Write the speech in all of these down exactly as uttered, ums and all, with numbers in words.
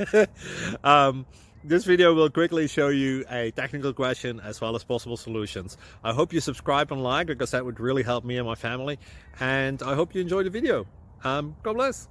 um, this video will quickly show you a technical question as well as possible solutions. I hope you subscribe and like, because that would really help me and my family. And I hope you enjoy the video. Um, God bless.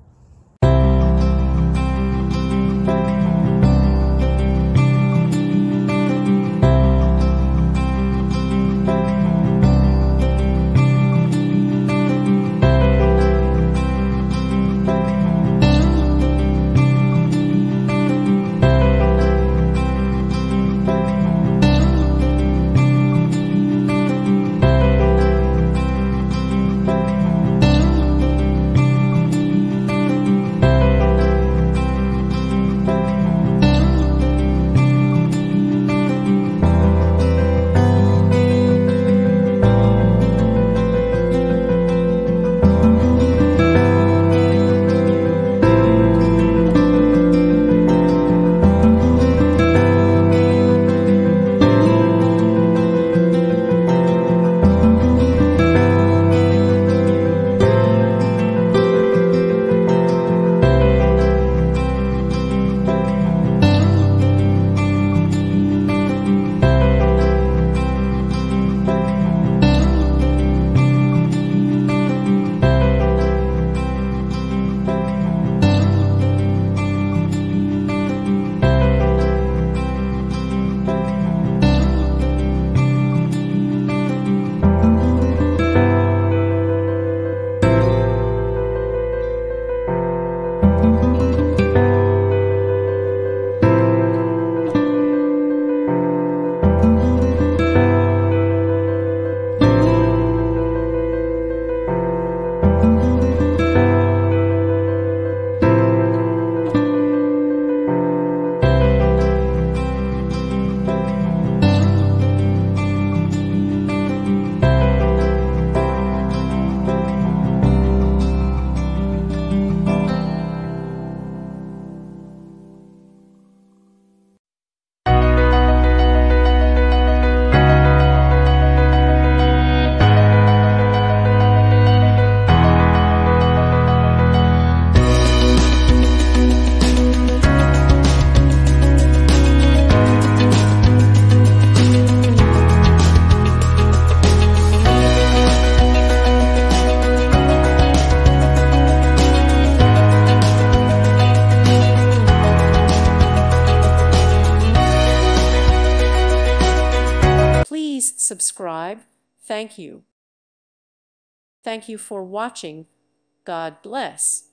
Please subscribe. Thank you. Thank you for watching. God bless.